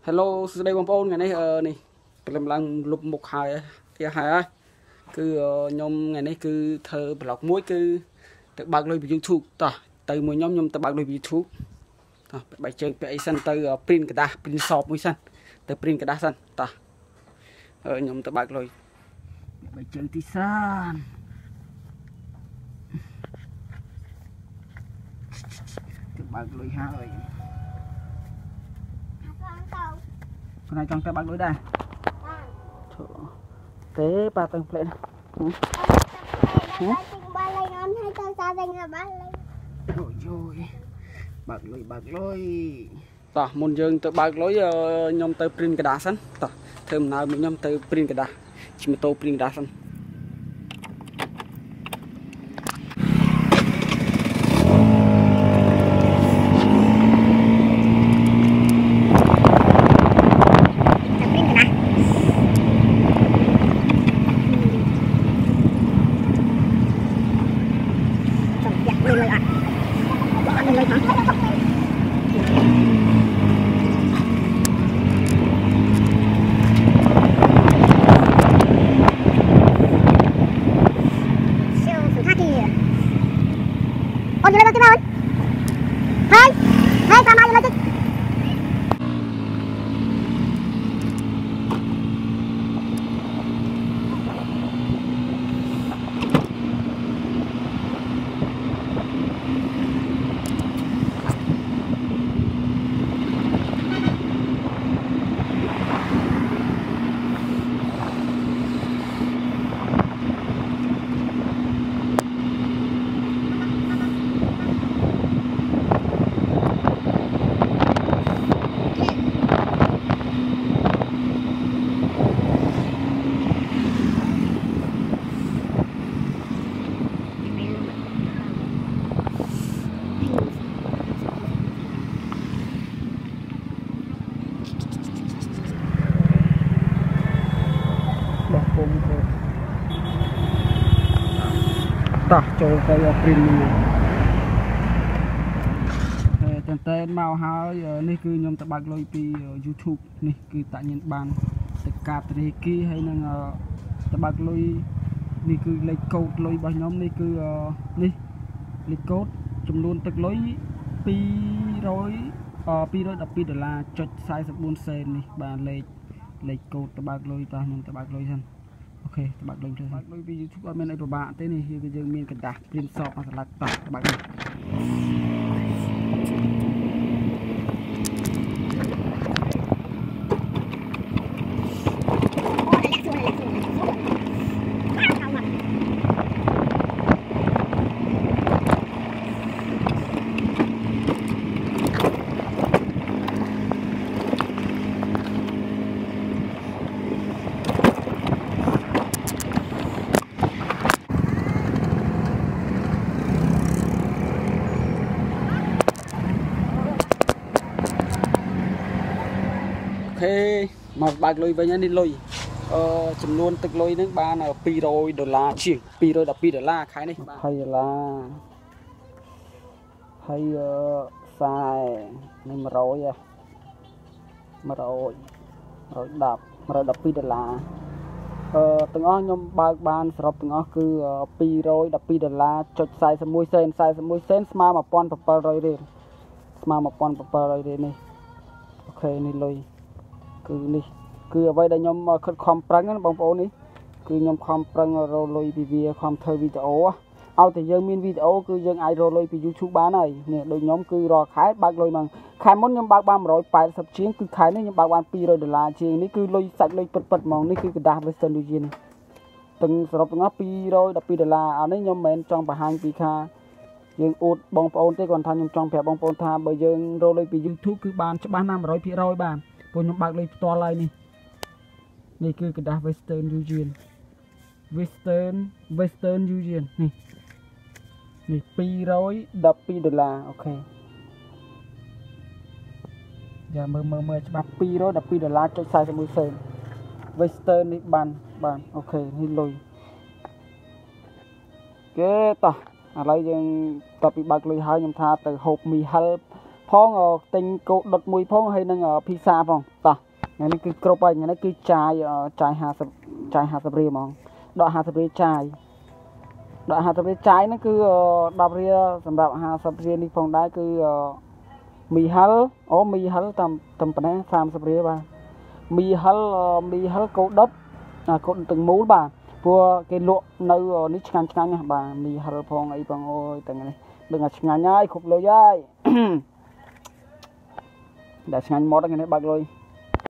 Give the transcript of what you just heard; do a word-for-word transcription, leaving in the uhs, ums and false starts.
Hello សួស្តីបងប្អូនថ្ងៃនេះនេះព្រមឡើងលុបមុខហើយផ្ទះហើយគឺខ្ញុំថ្ងៃនេះគឺធ្វើ blog មួយគឺទៅបើកលុយពី YouTube តោះទៅមួយខ្ញុំខ្ញុំទៅបើកលុយពី YouTube តោះបែកជើងពាក់អីសិនទៅ print กระดาษ print សបមួយសិនទៅ print กระดาษសិនតោះខ្ញុំទៅបើកលុយបែកជើងទីសានទៅបើកលុយហើយคนไหนចង់ទៅបើកលុយដែរទេប៉ាទៅផ្លេតហ៎បើកលុយឲ្យទៅសាវិញបើកលុយអូយយបើកលុយបើកលុយតោះមុនយើងទៅបើកលុយខ្ញុំទៅ print กระดาษសិនតោះធ្វើដំណើរមួយខ្ញុំទៅ print กระดาษជិះម៉ូតូ print กระดาษសិនអូនយកទៅទៅហើយហើយតាមមកយកទៅតោះចូលទៅ print នេះតែតែមកហើយនេះគឺខ្ញុំទៅបើកលុយពី YouTube នេះគឺតាក់ញៀនបានទៅកាតធនាគារហើយនឹងទៅបើកលុយនេះគឺលេខកូដលុយរបស់ខ្ញុំនេះគឺនេះលេខកូដចំនួនទឹកលុយពីរយពីរយដប់ពីរដុល្លារចុចសាយសិបបួនសេននេះបានលេខលេខកូដទៅបើកលុយតោះខ្ញុំទៅបើកលុយសិនអូខេទៅបើកលុយទៅបើកលុយពី YouTube អត់មានអីពិបាកទេនេះគឺយើងមានកระดาษ print សបមកស្លាច់តោះទៅបើកលុយមកបើកលុយវិញនេះលុយអឺចំនួនទឹកលុយហ្នឹងបានពីរយដុល្លារជាងពីរយដប់ពីរដុល្លារខែនេះបាទยี่สิบដុល្លារហើយអឺខ្សែនេះ100ហ៎100 110 112ដុល្លារអឺទាំងអស់ខ្ញុំបើកបានសរុបទាំងអស់គឺពីរយដប់ពីរដុល្លារចុចសាយសិបមួយសេនសាយសិបមួយសេនស្មើmột nghìn bảy trămរៀលស្មើmột nghìn bảy trămរៀលនេះអូខេនេះលុយគឺនេះគឺអ្វីដែលខ្ញុំខិតខំប្រឹងណាបងប្អូននេះគឺខ្ញុំខំប្រឹងរកលុយពីវាខំធ្វើវីដេអូឲ្យតែយើងមានវីដេអូគឺយើងអាចរកលុយពី YouTube បានហើយនេះដូចខ្ញុំគឺរាល់ខែបើកលុយមកខែមុនខ្ញុំបើកបានmột trăm tám mươiជាងគឺខែនេះខ្ញុំបើកបានពីរយដុល្លារជាងនេះគឺលុយសាច់លុយពិតៗហ្មងនេះគឺกระดาษ Western Union ទាំងសរុបទាំងអស់ពីរយដប់ពីរដុល្លារអានេះខ្ញុំមិនមែនចង់បង្ហាញពីថាយើងអួតបងប្អូនទេគាត់ថាខ្ញុំចង់ប្រាប់បងប្អូនថាបើយើងរកលុយពី YouTube គឺបានច្បាស់ណាស់một trămភាគរយបាទព្រោះខ្ញុំបើកលុយផ្ទាល់ហើយនេះនេះគឺกระดาษ Western Union Western Western Union នេះនេះពីរយដប់ពីរដុល្លារអូខេយ៉ាមើលមើលមើលច្បាស់ពីរយដប់ពីរដុល្លារចុចសាយសិបមួយសេន Western នេះបានបានអូខេនេះលុយគេតោះឥឡូវយើងតបពីបើកលុយហើយខ្ញុំថាទៅហូបមីហិលផផងទិញគោដុតមួយផងហើយនឹងភីសាផងតោះថ្ងៃនេះគឺគ្រប់ហើយថ្ងៃនេះគឺចាយចាយห้าสิบចាយห้าสิบរៀលហ្មងដកห้าสิบរៀលចាយដកห้าสิบរៀលចាយហ្នឹងគឺដប់រៀលសម្រាប់ห้าสิบរៀលនេះផងដែរគឺមីហិលអូមីហិលតាមតាមប៉ុណ្ណេះសាមសិបរៀលបាទមីហិលមីហិលគោដុតគោដុតទាំងមូលបាទព្រោះគេលក់នៅនេះឆ្ងាញ់ឆ្ងាញ់ណាស់បាទមីហិលផងអីផងអូយទាំងនេះដឹងថាឆ្ងាញ់ហើយគ្រប់លុយហើយដែលឆ្ងាញ់មកថ្ងៃនេះបើកលុយ